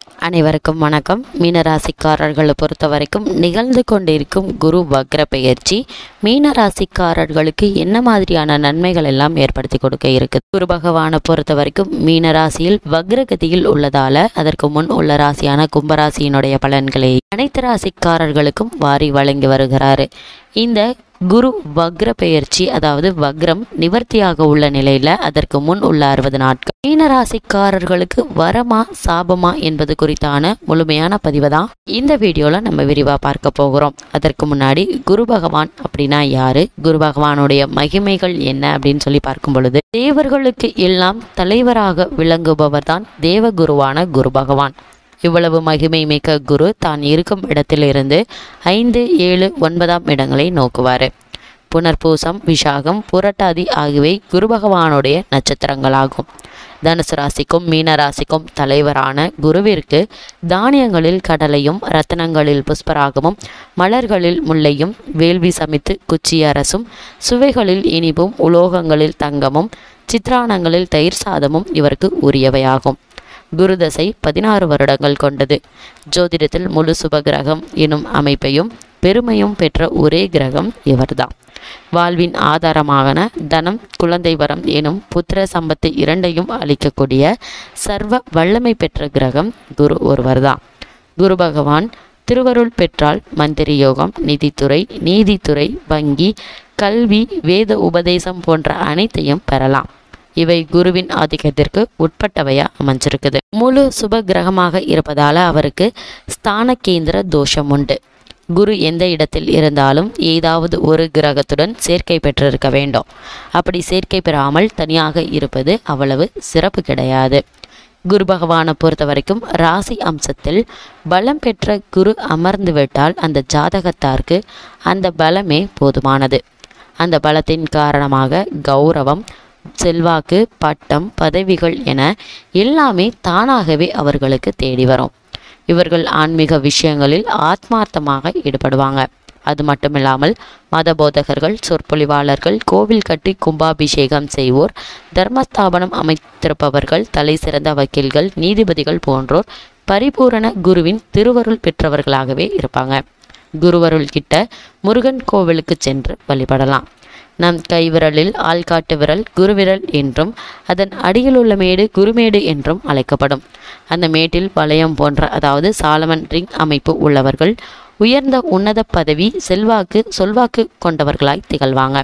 அனைவருக்கும் வணக்கம். மீனராசிக்காரர்களை பொறுத்த வரைக்கும் நிகழ்ந்து கொண்டிருக்கும் குரு வக்ர பெயர்ச்சி மீனராசிக்காரர்களுக்கு என்ன மாதிரியான நன்மைகள் எல்லாம் ஏற்படுத்தி கொடுக்க இருக்குது? குரு பகவானை பொறுத்த வரைக்கும் மீனராசியில் வக்ரகதியில் உள்ளதால அதற்கு முன் உள்ள ராசியான கும்பராசியினுடைய பலன்களை அனைத்து ராசிக்காரர்களுக்கும் வாரி வழங்கி வருகிறாரு. இந்த குரு வக்ர பெயர்ச்சி அதாவது வக்ரம் நிவர்த்தியாக உள்ள நிலையில அதற்கு முன் உள்ள 60 நாட்கள் மீனராசிக்காரர்களுக்கு வரமா சாபமா என்பது குறித்தான முழுமையான பதிவை தான் இந்த வீடியோல நம்ம விரிவா பார்க்க போகிறோம். அதற்கு முன்னாடி குரு பகவான் அப்படின்னா யாரு, குரு பகவானுடைய மகிமைகள் என்ன அப்படின்னு சொல்லி பார்க்கும் பொழுது, தேவர்களுக்கு எல்லாம் தலைவராக விளங்குபவர் தான் தேவகுருவான குரு பகவான். இவ்வளவு மகிமை மிக்க குரு தான் இருக்கும் இடத்திலிருந்து 5, 7, 9ஆம் இடங்களை நோக்குவார். புனர்பூசம், விஷாகம், புரட்டாதி ஆகியவை குரு பகவானுடைய நட்சத்திரங்களாகும். தனுசு ராசிக்கும் மீன ராசிக்கும் தலைவரான குருவிற்கு தானியங்களில் கடலையும், ரத்தனங்களில் புஷ்பராகமும், மலர்களில் முல்லையும், வேள்வி சமைத்து குச்சி அரசும், சுவைகளில் இனிப்பும், உலோகங்களில் தங்கமும், சித்திரானங்களில் தயிர் சாதமும் இவருக்கு உரியவையாகும். குருதசை 16 வருடங்கள் கொண்டது. ஜோதிடத்தில் முழு சுபகிரகம் எனும் அமைப்பையும் பெருமையும் பெற்ற ஒரே கிரகம் இவர்தான். வாழ்வின் ஆதாரமான தனம், குழந்தை வரம் எனும் புத்திர சம்பத்து இரண்டையும் அளிக்கக்கூடிய சர்வ வல்லமை பெற்ற கிரகம் குரு ஒருவர்தான். குரு பகவான் திருவருள் பெற்றால் மந்திரி யோகம், நிதித்துறை, நீதித்துறை, வங்கி, கல்வி, வேத உபதேசம் போன்ற அனைத்தையும் பெறலாம். இவை குருவின் ஆதிக்கத்திற்கு உட்பட்டவையா அமைஞ்சிருக்குது. முழு சுப கிரகமாக இருப்பதால அவருக்கு ஸ்தான கேந்திர தோஷம் உண்டு. குரு எந்த இடத்தில் இருந்தாலும் ஏதாவது ஒரு கிரகத்துடன் சேர்க்கை பெற்றிருக்க வேண்டும். அப்படி சேர்க்கை பெறாமல் தனியாக இருப்பது அவ்வளவு சிறப்பு கிடையாது. குரு பகவானை பொறுத்த வரைக்கும் ராசி அம்சத்தில் பலம் பெற்ற குரு அமர்ந்து விட்டால் அந்த ஜாதகத்தாருக்கு அந்த பலமே போதுமானது. அந்த பலத்தின் காரணமாக கௌரவம், செல்வாக்கு, பட்டம், பதவிகள் என எல்லாமே தானாகவே அவர்களுக்கு தேடி வரும். இவர்கள் ஆன்மீக விஷயங்களில் ஆத்மார்த்தமாக ஈடுபடுவாங்க. அது மட்டுமில்லாமல் மத போதகர்கள், சொற்பொழிவாளர்கள், கோவில் கட்டி கும்பாபிஷேகம் செய்வோர், தர்மஸ்தாபனம் அமைத்திருப்பவர்கள், தலை சிறந்த வக்கீல்கள், நீதிபதிகள் போன்றோர் பரிபூரண குருவின் திருவருள் பெற்றவர்களாகவே இருப்பாங்க. குருவருள் கிட்ட முருகன் கோவிலுக்கு சென்று வழிபடலாம். நம் கைவிரலில் ஆள்காட்டு விரல் குருவிரல் என்றும் அதன் அடியில் உள்ள மேடு குருமேடு என்றும் அழைக்கப்படும். அந்த மேட்டில் வளையம் போன்ற அதாவது சாலமன் ரிங் அமைப்பு உள்ளவர்கள் உயர்ந்த உன்னத பதவி, செல்வாக்கு, சொல்வாக்கு கொண்டவர்களாய் திகழ்வாங்க.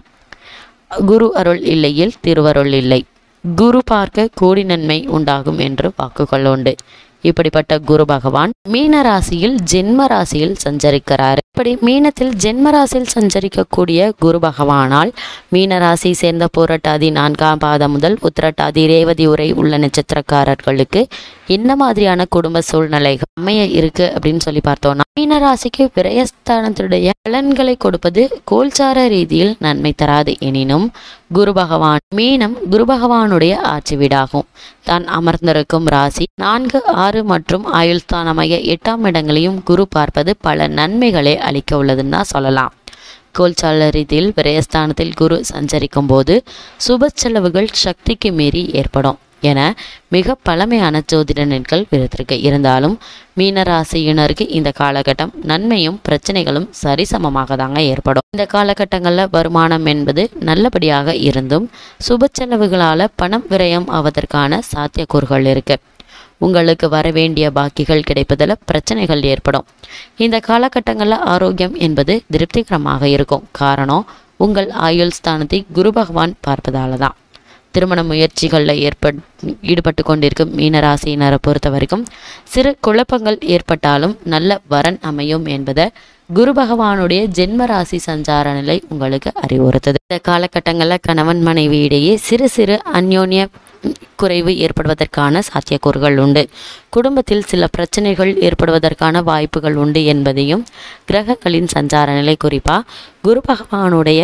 குரு அருள் இல்லையில் திருவருள் இல்லை. குரு பார்க்க கோடி நன்மை உண்டாகும் என்று வாக்குகள் உண்டு. இப்படிப்பட்ட குரு பகவான் மீன ராசியில் ஜென்ம ராசியில் சஞ்சரிக்கிறார். இப்படி மீனத்தில் ஜென்ம ராசியில் சஞ்சரிக்கக்கூடிய குரு பகவானால் மீன ராசி சேர்ந்த புரட்டாதி 4ஆம் பாதம் முதல் உத்திரட்டாதி ரேவதி உரை உள்ள நட்சத்திரக்காரர்களுக்கு என்ன மாதிரியான குடும்ப சூழ்நிலைகள் அமைய இருக்கு அப்படின்னு சொல்லி பார்த்தோம்னா, மீன ராசிக்கு விரயஸ்தானத்துடைய பலன்களை கொடுப்பது கோல்சார ரீதியில் நன்மை தராது. எனினும் குரு பகவான் மீனம் குரு பகவானுடைய ஆட்சி வீடாகும். தான் அமர்ந்திருக்கும் ராசி 4, 6 மற்றும் ஆயுள்ஸ்தானமாகிய 8ஆம் இடங்களையும் குரு பார்ப்பது பல நன்மைகளை அளிக்க உள்ளதுன்னு தான் சொல்லலாம். கோல்சார ரீதியில் விரயஸ்தானத்தில் குரு சஞ்சரிக்கும் போது சுப செலவுகள் சக்திக்கு மீறி ஏற்படும் என மிக பழமையான ஜோதிட நெற்கள் விருத்திருக்கு. இருந்தாலும் மீனராசியினருக்கு இந்த காலகட்டம் நன்மையும் பிரச்சனைகளும் சரிசமமாக தாங்க ஏற்படும். இந்த காலகட்டங்களில் வருமானம் என்பது நல்லபடியாக இருந்தும் சுப செலவுகளால் பணம் விரயம் ஆவதற்கான சாத்தியக்கூறுகள் இருக்கு. உங்களுக்கு வர வேண்டிய பாக்கிகள் கிடைப்பதில் பிரச்சனைகள் ஏற்படும். இந்த காலகட்டங்களில் ஆரோக்கியம் என்பது திருப்திகரமாக இருக்கும். காரணம் உங்கள் ஆயுள் ஸ்தானத்தை குரு பகவான் பார்ப்பதால தான். திருமண முயற்சிகளில் ஈடுபட்டு கொண்டிருக்கும் மீனராசியினரை பொறுத்த வரைக்கும் சிறு குழப்பங்கள் ஏற்பட்டாலும் நல்ல வரன் அமையும் என்பதை குரு பகவானுடைய ஜென்ம ராசி சஞ்சார நிலை உங்களுக்கு அறிவுறுத்தது. இந்த காலகட்டங்களில் கணவன் மனைவி இடையே சிறு சிறு அந்யோன்ய குறைவு ஏற்படுவதற்கான சாத்தியக்கூறுகள் உண்டு. குடும்பத்தில் சில பிரச்சனைகள் ஏற்படுவதற்கான வாய்ப்புகள் உண்டு என்பதையும் கிரகங்களின் சஞ்சார நிலை குறிப்பாக குரு பகவானுடைய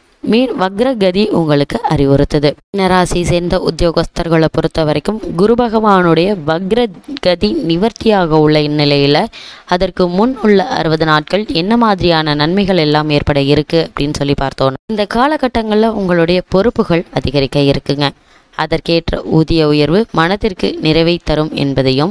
வக்ரகதி உங்களுக்கு அறிவுறுத்தது. மீனராசி சேர்ந்த உத்தியோகஸ்தர்களை பொறுத்த வரைக்கும் குரு பகவானுடைய வக்ரகதி நிவர்த்தியாக உள்ள இந்நிலையில அதற்கு முன் உள்ள 60 நாட்கள் என்ன மாதிரியான நன்மைகள் எல்லாம் ஏற்பட இருக்கு அப்படின்னு சொல்லி பார்த்தோம். இந்த காலகட்டங்களில் உங்களுடைய பொறுப்புகள் அதிகரிக்க இருக்குங்க. அதற்கேற்ற ஊதிய உயர்வு மனத்திற்கு நிறைவை தரும் என்பதையும்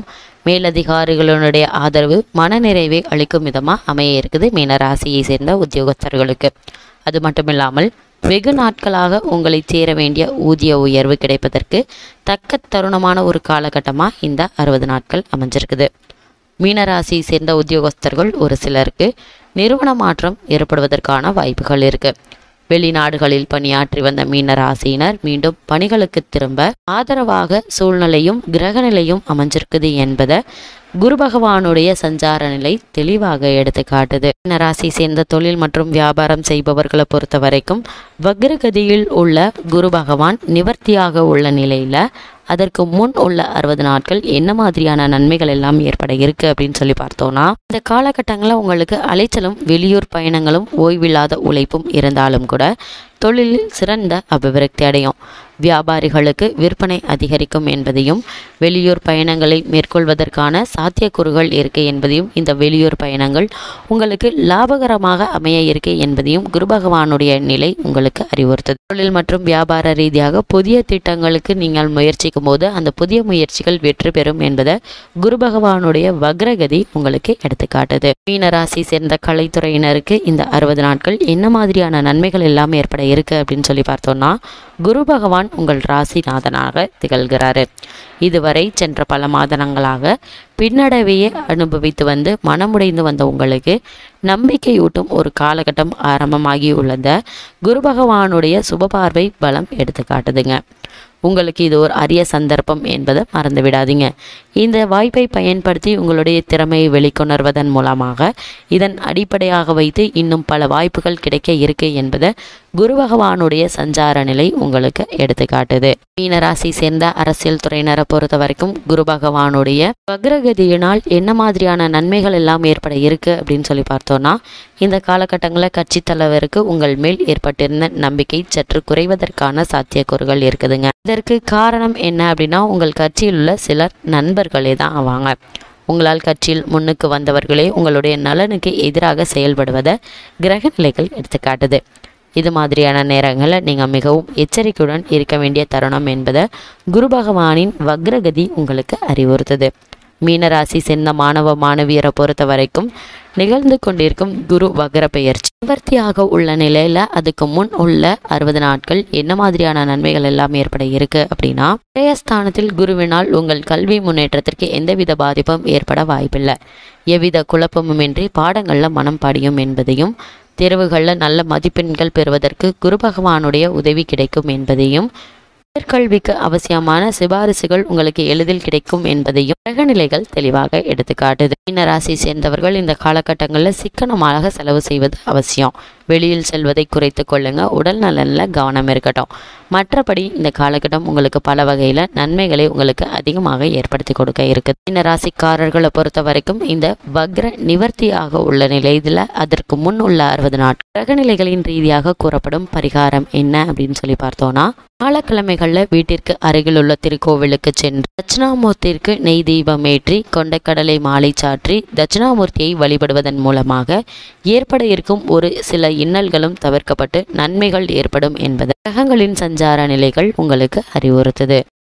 மேலதிகாரிகளுடைய ஆதரவு மனநிறைவை அளிக்கும் விதமாக அமைய இருக்குது மீன ராசியை சேர்ந்த உத்தியோகஸ்தர்களுக்கு. அது மட்டுமில்லாமல் வெகு நாட்களாக உங்களை சேர வேண்டிய ஊதிய உயர்வு கிடைப்பதற்கு தக்க தருணமான ஒரு காலகட்டமாக இந்த 60 நாட்கள் அமைஞ்சிருக்குது. மீனராசியை சேர்ந்த உத்தியோகஸ்தர்கள் ஒரு சிலருக்கு நிறுவன மாற்றம் ஏற்படுவதற்கான வாய்ப்புகள் இருக்கு. வெளிநாடுகளில் பணியாற்றி வந்த மீன ராசியினர் மீண்டும் பணிகளுக்கு திரும்ப ஆதரவாக சூழ்நிலையும் கிரகநிலையும் அமைஞ்சிருக்குது என்பதை குரு பகவானுடைய சஞ்சார நிலை தெளிவாக எடுத்து காட்டுது. மீன ராசி சேர்ந்த தொழில் மற்றும் வியாபாரம் செய்பவர்களை பொறுத்த வரைக்கும் வக்ரகதியில் உள்ள குரு பகவான் நிவர்த்தியாக உள்ள நிலையில அதற்கு முன் உள்ள 60 நாட்கள் என்ன மாதிரியான நன்மைகள் எல்லாம் ஏற்பட இருக்கு அப்படின்னு சொல்லி பார்த்தோம்னா, இந்த காலகட்டங்களில் உங்களுக்கு அலைச்சலும் வெளியூர் பயணங்களும் ஓய்வில்லாத உழைப்பும் இருந்தாலும் கூட தொழிலில் சிறந்த அபிவிருத்தி அடையும். வியாபாரிகளுக்கு விற்பனை அதிகரிக்கும் என்பதையும் வெளியூர் பயணங்களை மேற்கொள்வதற்கான சாத்தியக்கூறுகள் இருக்கு என்பதையும் இந்த வெளியூர் பயணங்கள் உங்களுக்கு லாபகரமாக அமைய இருக்கு என்பதையும் குரு பகவானுடைய நிலை உங்களுக்கு அறிவுறுத்தது. தொழில் மற்றும் வியாபார ரீதியாக புதிய திட்டங்களுக்கு நீங்கள் முயற்சிக்கும் போது அந்த புதிய முயற்சிகள் வெற்றி பெறும் என்பதை குரு பகவானுடைய வக்ரகதி உங்களுக்கு எடுத்துக்காட்டுது. மீனராசி சேர்ந்த கலைத்துறையினருக்கு இந்த 60 நாட்கள் என்ன மாதிரியான நன்மைகள் எல்லாம் ஏற்பட இருக்கு அப்படின்னு சொல்லி பார்த்தோம்னா, குரு பகவான் உங்கள் ராசிநாதனாக திகழ்கிறாரு. இதுவரை சென்ற பல மாதங்களாக பின்னடைவையே அனுபவித்து வந்து மனமுடைந்து வந்த உங்களுக்கு நம்பிக்கையூட்டும் ஒரு காலகட்டம் ஆரம்பமாகி உள்ளத குரு பகவானுடைய சுபபார்வை பலம் எடுத்து காட்டுதுங்க. உங்களுக்கு இது ஒரு அரிய சந்தர்ப்பம் என்பதை மறந்து விடாதீங்க. இந்த வாய்ப்பை பயன்படுத்தி உங்களுடைய திறமையை வெளிக்கொணர்வதன் மூலமாக இதன் அடிப்படையாக வைத்து இன்னும் பல வாய்ப்புகள் கிடைக்க இருக்கு என்பதை குரு பகவானுடைய சஞ்சார நிலை உங்களுக்கு எடுத்து காட்டுது. மீனராசி சேர்ந்த அரசியல் துறையினரை பொறுத்த வரைக்கும் குரு பகவானுடைய வக்ரகதியினால் என்ன மாதிரியான நன்மைகள் எல்லாம் ஏற்பட இருக்கு அப்படின்னு சொல்லி பார்த்தோம்னா, இந்த காலகட்டங்களில் கட்சி தலைவருக்கு உங்கள் மேல் ஏற்பட்டிருந்த நம்பிக்கை சற்று குறைவதற்கான சாத்தியக்கூறுகள் இருக்குதுங்க. இதற்கு காரணம் என்ன அப்படின்னா, உங்கள் கட்சியில் உள்ள சிலர் நண்பர்களே தான் ஆவாங்க. உங்களால் கட்சியில் முன்னுக்கு வந்தவர்களே உங்களுடைய நலனுக்கு எதிராக செயல்படுவதை கிரக நிலைகள் எடுத்துக்காட்டுது. இது மாதிரியான நேரங்களில் நீங்கள் மிகவும் எச்சரிக்கையுடன் இருக்க வேண்டிய தருணம் என்பதை குரு பகவானின் வக்ரகதி உங்களுக்கு அறிவுறுத்துது. மீனராசி சேர்ந்த மாணவ மாணவியரை பொறுத்த வரைக்கும் நிகழ்ந்து கொண்டிருக்கும் குரு வக்ர பெயர்ச்சி நிவர்த்தியாக உள்ள நிலையில அதுக்கு முன் உள்ள 60 நாட்கள் என்ன மாதிரியான நன்மைகள் எல்லாம் ஏற்பட இருக்கு அப்படின்னா, ஸ்தானத்தில் குருவினால் உங்கள் கல்வி முன்னேற்றத்திற்கு எந்தவித பாதிப்பும் ஏற்பட வாய்ப்பில்லை. எவ்வித குழப்பமுமின்றி பாடங்களில் மனம் படியும் என்பதையும், தேர்வுகளில் நல்ல மதிப்பெண்கள் பெறுவதற்கு குரு பகவானுடைய உதவி கிடைக்கும் என்பதையும், உயர்கல்விக்கு அவசியமான சிபாரிசுகள் உங்களுக்கு எளிதில் கிடைக்கும் என்பதையும் கிரகநிலைகள் தெளிவாக எடுத்துக்காட்டுது. மீனராசி சேர்ந்தவர்கள் இந்த காலகட்டங்களில் சிக்கனமாக செலவு செய்வது அவசியம். வெளியில் செல்வதை குறைத்து கொள்ளுங்க. உடல் நலனில் கவனம் இருக்கட்டும். மற்றபடி இந்த காலகட்டம் உங்களுக்கு பல வகையில் நன்மைகளை உங்களுக்கு அதிகமாக ஏற்படுத்தி கொடுக்க இருக்குது. மீனராசிக்காரர்களை பொறுத்த வரைக்கும் இந்த வக்ர நிவர்த்தியாக உள்ள நிலையில் அதற்கு முன் உள்ள 60 நாட்கள் கிரகநிலைகளின் ரீதியாக கூறப்படும் பரிகாரம் என்ன அப்படின்னு சொல்லி பார்த்தோம்னா, வியாழக்கிழமைகளில் வீட்டிற்கு அருகில் உள்ள திருக்கோவிலுக்கு சென்று தட்சிணாமூர்த்திற்கு நெய் தீபம் ஏற்றி கொண்டைக்கடலை மாலை சாற்றி தட்சிணாமூர்த்தியை வழிபடுவதன் மூலமாக ஏற்பட இருக்கும் ஒரு சில இன்னல்களும் தவிர்க்கப்பட்டு நன்மைகள் ஏற்படும் என்பது கிரகங்களின் சஞ்சார நிலைகள் உங்களுக்கு அறிவுறுத்துது.